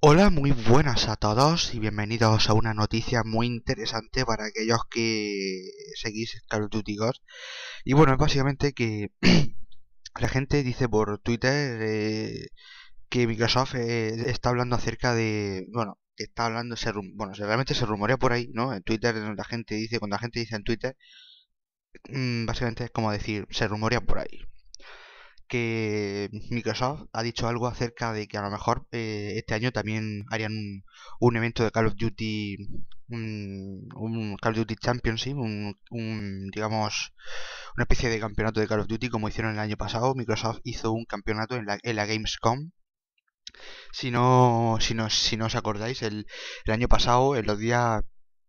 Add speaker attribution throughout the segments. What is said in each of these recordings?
Speaker 1: Hola, muy buenas a todos y bienvenidos a una noticia muy interesante para aquellos que seguís Call of Duty Ghost. Y bueno, es básicamente que la gente dice por Twitter que Microsoft está hablando acerca de, bueno, que está hablando, bueno, realmente se rumorea por ahí, ¿no? En Twitter la gente dice, cuando la gente dice en Twitter, básicamente es como decir, se rumorea por ahí que Microsoft ha dicho algo acerca de que a lo mejor este año también harían un evento de Call of Duty, un Call of Duty Championship, digamos, una especie de campeonato de Call of Duty como hicieron el año pasado. Microsoft hizo un campeonato en la Gamescom. Si no os acordáis, el año pasado, en los días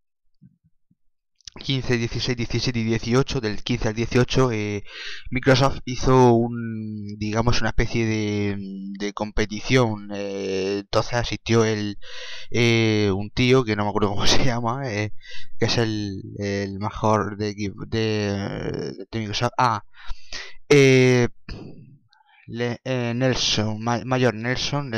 Speaker 1: 15, 16, 17 y 18, del 15 al 18, Microsoft hizo digamos, una especie de competición. Entonces asistió un tío que no me acuerdo cómo se llama, que es el mejor de Microsoft. Eh, Nelson, Mayor Nelson,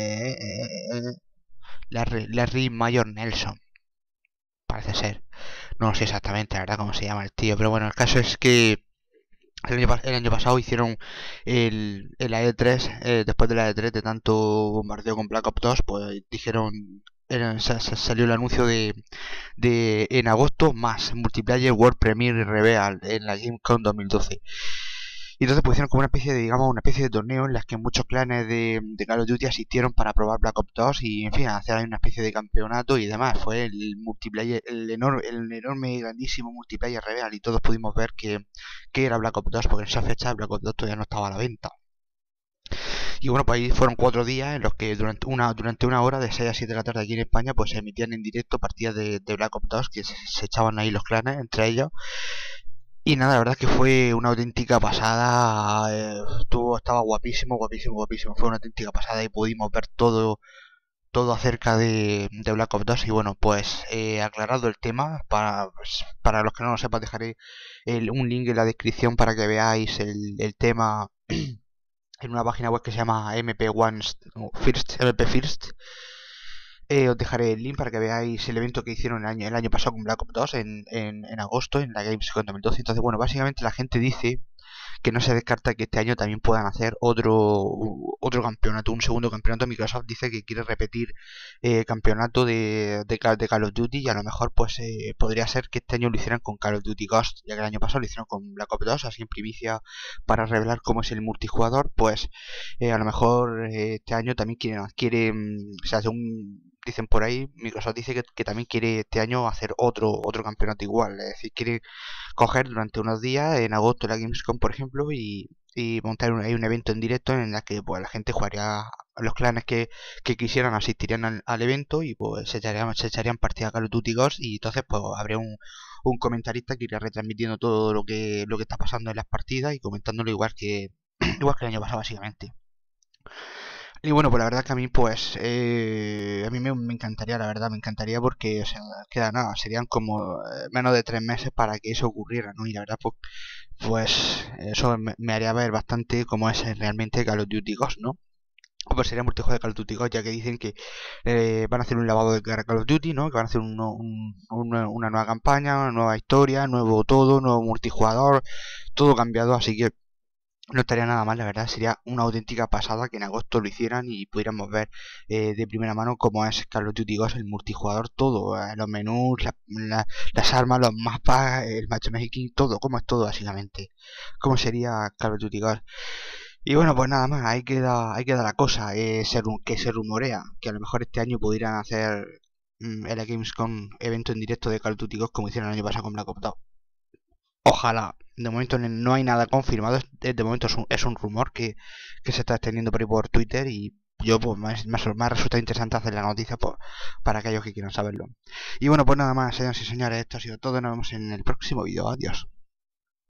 Speaker 1: Larry Mayor Nelson, parece ser. No sé exactamente, la verdad, cómo se llama el tío, pero bueno, el caso es que el año pasado hicieron el AE3, después de la E3 de tanto bombardeo con Black Ops 2, pues dijeron, salió el anuncio de en agosto más Multiplayer World Premiere Reveal en la Gamescom 2012. Y entonces pusieron como una especie de, digamos, una especie de torneo en las que muchos clanes de Call of Duty asistieron para probar Black Ops 2 y, en fin, hacer ahí una especie de campeonato y demás. Fue el multiplayer, el enorme y grandísimo multiplayer real y todos pudimos ver que era Black Ops 2 porque en esa fecha Black Ops 2 todavía no estaba a la venta. Y bueno, pues ahí fueron 4 días en los que durante una hora, de 6 a 7 de la tarde aquí en España, pues se emitían en directo partidas de Black Ops 2 que se echaban ahí los clanes entre ellos. Y nada, la verdad es que fue una auténtica pasada. Estaba guapísimo, guapísimo, guapísimo. Fue una auténtica pasada y pudimos ver todo acerca de Black Ops 2. Y bueno, pues aclarado el tema, para los que no lo sepan, dejaré un link en la descripción para que veáis el tema en una página web que se llama MP1 First, MP First. Os dejaré el link para que veáis el evento que hicieron el año pasado con Black Ops 2 en agosto en la Gamescom 2012. Entonces, bueno, básicamente la gente dice que no se descarta que este año también puedan hacer otro campeonato, un segundo campeonato. Microsoft dice que quiere repetir campeonato de Call of Duty y a lo mejor pues podría ser que este año lo hicieran con Call of Duty Ghost, ya que el año pasado lo hicieron con Black Ops 2, así en primicia para revelar cómo es el multijugador. Pues a lo mejor este año también o sea, según dicen por ahí, Microsoft dice que también quiere este año hacer otro campeonato igual, es decir, quiere coger durante unos días en agosto la Gamescom, por ejemplo, y montar ahí un evento en directo en el que pues la gente jugaría, los clanes que quisieran asistirían al evento y pues se echarían partida a Call of Duty Ghost y entonces pues habría un comentarista que iría retransmitiendo todo lo que está pasando en las partidas y comentándolo igual que igual que el año pasado básicamente. Y bueno, pues la verdad que a mí, pues, a mí me encantaría, la verdad, me encantaría porque, o sea, queda nada, serían como menos de 3 meses para que eso ocurriera, ¿no? Y la verdad, pues eso me haría ver bastante cómo es realmente Call of Duty Ghost, ¿no? Pues sería multijugador de Call of Duty Ghost, ya que dicen que van a hacer un lavado de cara a Call of Duty, ¿no? Que van a hacer una nueva campaña, una nueva historia, nuevo todo, nuevo multijugador, todo cambiado, así que no estaría nada mal, la verdad, sería una auténtica pasada que en agosto lo hicieran y pudiéramos ver de primera mano cómo es Call of Duty Ghost, el multijugador, todo, los menús, las armas, los mapas, el matchmaking, todo, cómo es todo básicamente, cómo sería Call of Duty Ghost. Y bueno, pues nada más, ahí queda la cosa, que se rumorea que a lo mejor este año pudieran hacer en la Gamescom evento en directo de Call of Duty Ghost como hicieron el año pasado con Black Ops 2. Ojalá. De momento no hay nada confirmado. De momento es un rumor que se está extendiendo por ahí por Twitter y yo pues me resulta interesante hacer la noticia para aquellos que quieran saberlo. Y bueno, pues nada más, señores y señores, esto ha sido todo. Nos vemos en el próximo vídeo. Adiós.